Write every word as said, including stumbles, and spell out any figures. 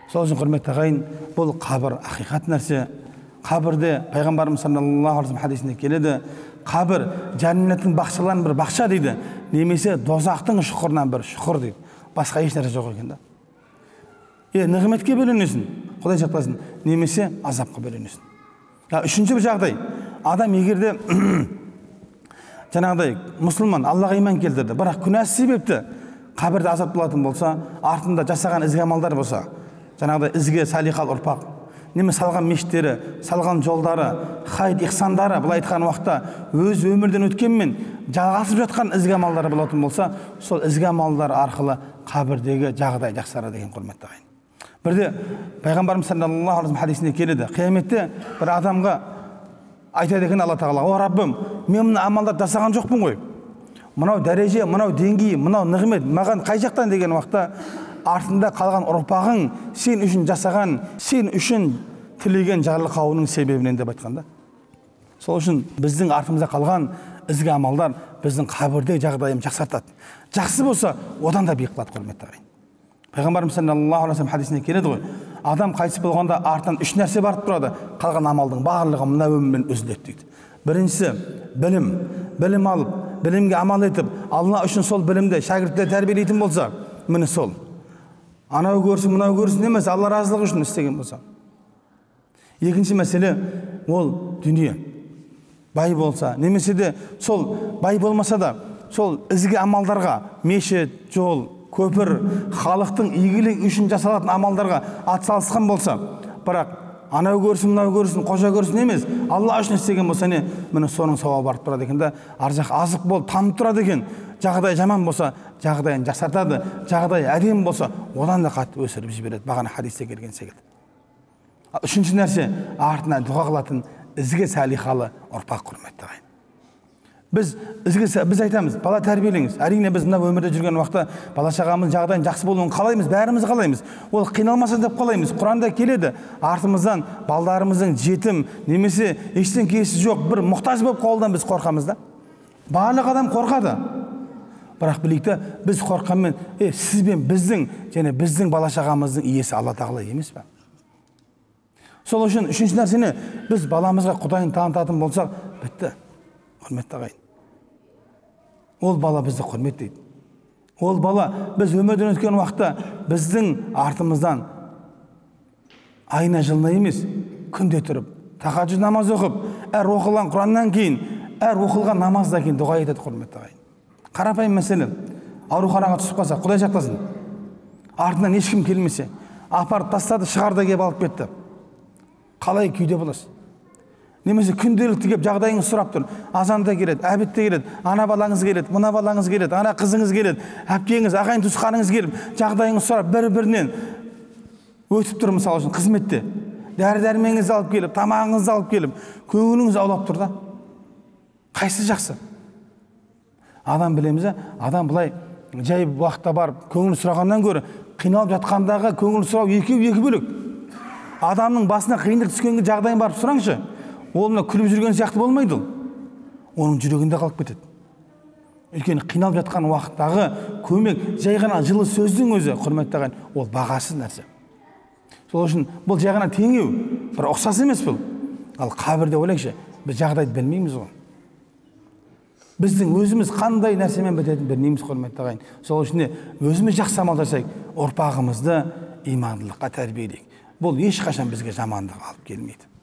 Сол үшін құрметті ағайын, бұл қабір ақиқат нәрсе. Қабірде пайғамбарымыз саллаллаху алейхи вассалам хадисінде келеді, қабір жәннеттің бақшаларының бір бақша дейді, немесе дозақтың шұқырынан бір шұқыр дейді. Басқа еш нәрсе жоқ екен да. Е, нығметке бөленесің, Құдай сақтасын, немесе азапқа бөленесің. Үшінші бір жағдай, адам егерде жаңағыдай мұсылман Аллаға иман келтірді, бірақ күнәсі себепті қабірде азап болатын болса, артында жасаған ізгі амалдар болса, жаңағыдай ізгі салиқал ұрпақ, неме салған мешіттері, салған жолдары, хайд ихсандары, былай айтқан уақытта өз өмірден өткенмен жалғасып жатқан ізгі амалдары болатын болса, сол ізгі амалдар арқылы қабірдегі жағдай жақсарады деген құрметті ағайын. Бірде пайғамбарымыз саллаллаху алейхи хадисінде келеді, қияметте бір адамға айтады екен Алла тағала: "О Раббым, мен мына амалдарды жасаған жоқпын ғой. Мынау дәреже, мынау деңгей, мынау нығмет маған қай жақтан?" деген уақытта артында қалған ұрпағың сен үшін жасаған, сен үшін тілеген жарылқауының себебінен деп айтқанда. Сол үшін біздің артымызда қалған ізгі амалдар біздің қабірде жағдайын жақсартады. Жақсы болса, одан да биік қылады құрметті ағайын. Пайғамбарымыз саллаллаху алейхи вассалам хадисінде келеді ғой, адам қайтыс болғанда артынан үш нәрсе барып тұрады, қалған амалдың барлығы мына өмірмен үзіледі дейді. Біріншісі білім, білім алып, білімге амал етіп, Алла үшін сол білімді шәкірттер тәрбиелейтін болса, міне сол. Анау көрсін, мынау көрсін емес, Алла разылығы үшін істеген болса. Екінші мәселе ол дүние. Бай болса, немесе де сол бай болмаса да, сол ізгі амалдарға, мешіт, жол, көпір, халықтың игілігі үшін жасалатын амалдарға атсалысқан болса, бірақ анау көрсін, мынау көрсін, қожа көрсін емес, Алла үшін істеген болса, не, міне соның сауабы барып тұрады екен да, ар жақ азық бол, танып тұрады екен. Жағдай жаман болса, жағдайын жақсартады, жағдай әдем болса, одан да қатты өсіріп жібереді. Бағана хадисте келген секілді. Үшінші нәрсе, артына дұға қылатын ізгі салиқалы ұрпақ құрметті ағайын. Біз ізгі біз айтамыз, бала тәрбиелеңіз. Әрине біз мына өмірде жүрген уақытта бала шағамыз жағдайын жақсы болуын қалаймыз, бәріміз қалаймыз. Ол қиналмасын деп қалаймыз. Құранда келеді, артымыздан балдарымыздың жетім немесе ештеңкесі жоқ бір мұқтаж болып қалудан біз қорқамыз да. Барлық адам қорқады. Бірақ білейікті, біз қорқанмен, е, сіз бен біздің және біздің бала шағамыздың иесі Алла тағала емес пе? Сол үшін үшінші нәрсені біз баламызға Құдайын танытатын болсақ, бітті. Құрметті ағайын. Ол бала бізді құрметтейді. Ол бала біз өмірден өткен уақытта біздің артымыздан айына жылына емес, күнде тұрып, тахаджуд намаз оқып, әр оқылған Құраннан кейін, әр оқылған намаздан кейін дұға етеді құрметті ағайын. Қарапайым мәселе, ауруханаға түсіп қалса, Құдай сақтасын, артынан ешкім келмесе, апарып тастады, шығарды кеп алып кетті. Қалай күйде боласыз? Немесе күнделікті кеп жағдайыңыз сұрап тұр. Азанда келеді, әбітте келеді, ана балаңыз келеді, мына балаңыз келеді, ана қызыңыз келеді, әпкеңіз, ағайын туысқаныңыз келіп, жағдайыңыз сұрап бір-бірінен өтіп тұр, мысалы үшін қызметте. Дәрі-дәрмеңізді алып келіп, тамағыңызды алып келіп, көңіліңіз аулап тұр да. Қайсы жақсы? Адам білеміз, адам былай жай уақытта барып көңіл сұрағаннан көрі қиналып жатқандағы көңіл сұрау екеу екі бөлек. Адамның басына қиындық түскенге жағдайын барып сұраңшы, ол мына күліп жүрген сияқты болмайды ол. Оның жүрегінде қалып кетеді. Өйткені қиналып жатқан уақыттағы көмек, жай ғана жылы сөздің өзі, құрметті ағайын, ол бағасыз нәрсе. Сол үшін бұл жай ғана теңеу, бір ұқсас емес бұл. Ал қабірде ойлайықшы, біз жағдайды білмейміз ғой. Біздің өзіміз қандай нәрсемен бітетінін білмейміз құрметті ағайын. Сол үшін өзіміз жақсы амал жасайық, ұрпағымызды имандылыққа тәрбиелейік. Бұл ешқашан бізге жамандық алып келмейді.